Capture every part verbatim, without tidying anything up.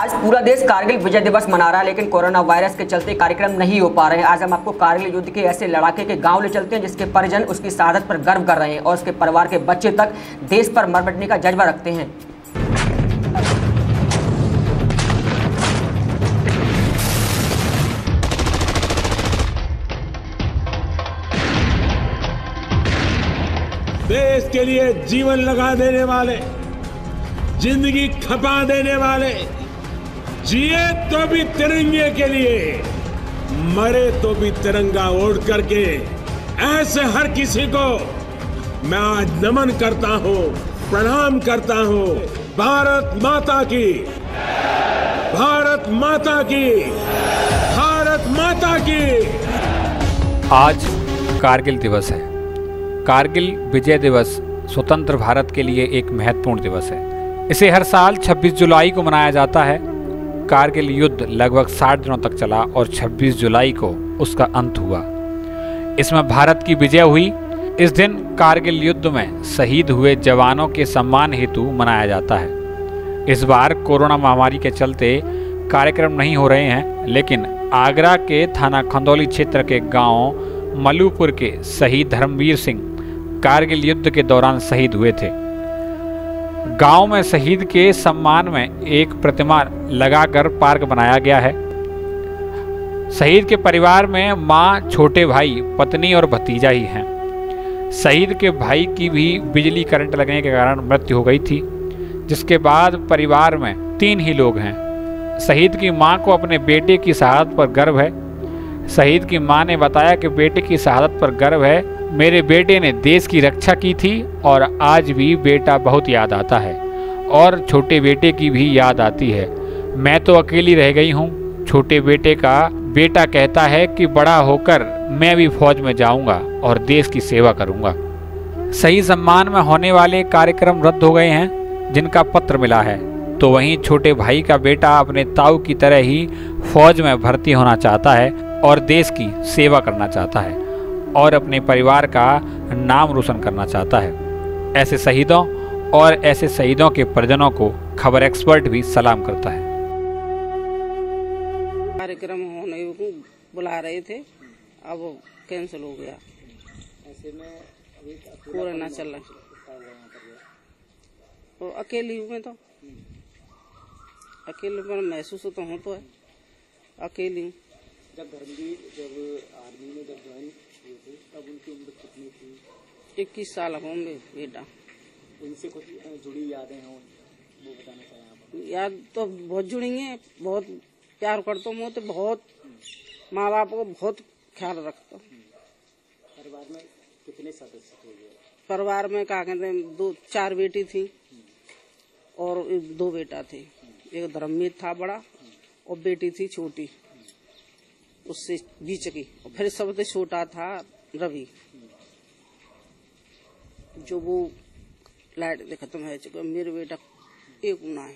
आज पूरा देश कारगिल विजय दिवस मना रहा है, लेकिन कोरोना वायरस के चलते कार्यक्रम नहीं हो पा रहे हैं। आज हम आपको कारगिल युद्ध के ऐसे लड़ाके के गांव ले चलते हैं जिसके परिजन उसकी शहादत पर गर्व कर रहे हैं और उसके परिवार के बच्चे तक देश पर मर मिटने का जज्बा रखते हैं। देश के लिए जीवन लगा देने वाले, जिंदगी खपा देने वाले, जिए तो भी तिरंगे के लिए, मरे तो भी तिरंगा ओढ़ करके, ऐसे हर किसी को मैं आज नमन करता हूं, प्रणाम करता हूं। भारत माता की, भारत माता की, भारत माता की। आज कारगिल दिवस है। कारगिल विजय दिवस स्वतंत्र भारत के लिए एक महत्वपूर्ण दिवस है। इसे हर साल छब्बीस जुलाई को मनाया जाता है। कारगिल युद्ध लगभग साठ दिनों तक चला और छब्बीस जुलाई को उसका अंत हुआ। इसमें भारत की विजय हुई। इस दिन कारगिल युद्ध में शहीद हुए जवानों के सम्मान हेतु मनाया जाता है। इस बार कोरोना महामारी के चलते कार्यक्रम नहीं हो रहे हैं, लेकिन आगरा के थाना खंदौली क्षेत्र के गांव मलूपुर के शहीद धर्मवीर सिंह कारगिल युद्ध के दौरान शहीद हुए थे। गांव में शहीद के सम्मान में एक प्रतिमा लगाकर पार्क बनाया गया है। शहीद के परिवार में मां, छोटे भाई, पत्नी और भतीजा ही हैं। शहीद के भाई की भी बिजली करंट लगने के कारण मृत्यु हो गई थी, जिसके बाद परिवार में तीन ही लोग हैं। शहीद की मां को अपने बेटे की शहादत पर गर्व है। शहीद की मां ने बताया कि बेटे की शहादत पर गर्व है। मेरे बेटे ने देश की रक्षा की थी और आज भी बेटा बहुत याद आता है और छोटे बेटे की भी याद आती है। मैं तो अकेली रह गई हूँ। छोटे बेटे का बेटा कहता है कि बड़ा होकर मैं भी फौज में जाऊंगा और देश की सेवा करूंगा। सही सम्मान में होने वाले कार्यक्रम रद्द हो गए हैं, जिनका पत्र मिला है। तो वहीं छोटे भाई का बेटा अपने ताऊ की तरह ही फौज में भर्ती होना चाहता है और देश की सेवा करना चाहता है और अपने परिवार का नाम रोशन करना चाहता है। ऐसे शहीदों और ऐसे शहीदों के परिजनों को खबर एक्सपर्ट भी सलाम करता है। कार्यक्रम होने को बुला रहे थे, अब वो कैंसिल हो गया। ऐसे में अभी कोरोना चल रहा है तो अकेली हूँ मैं, तो अकेले पर महसूस तो हो तो है, अकेली हूँ। जब धर्मवीर जब आर्मी में जब ज्वाइन हुए थे तब उनकी उम्र कितनी थी? इक्कीस साल होंगे बेटा। उनसे कुछ जुड़ी यादें हों वो बताना चाहें आप? याद तो बहुत जुड़ी हैं, बहुत प्यार करता हूँ, तो बहुत माँ बाप को बहुत ख्याल रखता हूँ। परिवार में कितने सदस्य थे? परिवार में क्या कहते हैं, दो चार बेटी थी और दो बेटा थे। एक धर्मवीर था बड़ा और बेटी थी छोटी, उससे बीच की, और फिर सबसे छोटा था रवि, जो वो लाइट खत्म है चुका। मेरे बेटा एक गुना है,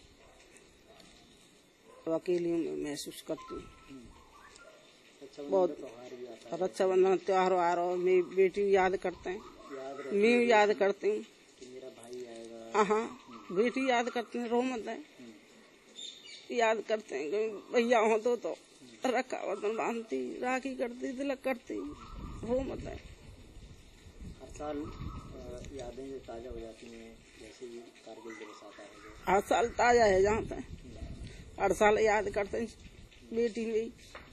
तो अकेली महसूस करती हूँ बहुत। रक्षाबंधन त्योहार आ रहा, मेरी बेटी याद करते हैं, मैं याद करती हूँ, हाँ बेटी याद करते हैं, रो मत है, याद करते हैं। भैया हो तो तो रखा बंधन बांधती, राखी करती, तिलक करती, वो मत है। हर साल यादें जो ताजा हो जाती हैं, जैसे कारगिल दिवस आता है, हर साल ताजा है जहाँ पे, हर साल याद करते हैं। बेटी ने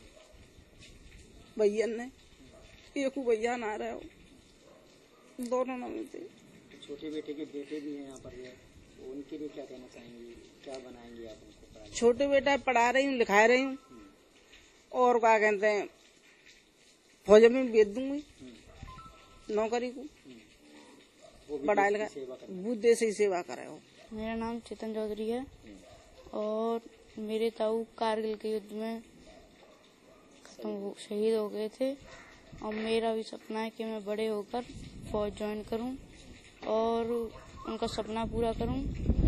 भैया ने एक भैया ना रहे हो, दोनों में थे। छोटे बेटे के बेटे भी हैं यहाँ पर, उनके लिए क्या कहना चाहेंगी? क्या बनाएंगे आप उनको? छोटे बेटा पढ़ा रही हूँ, लिखा रही हूँ, और क्या कहते हैं फौज में भेज दूंगी नौकरी को, पढ़ाई लिखाई बुद्धे से ही सेवा करे हो। मेरा नाम चेतन चौधरी है और मेरे ताऊ कारगिल के युद्ध में खत्म हो शहीद हो गए थे और मेरा भी सपना है कि मैं बड़े होकर फौज ज्वाइन करूं और उनका सपना पूरा करूं।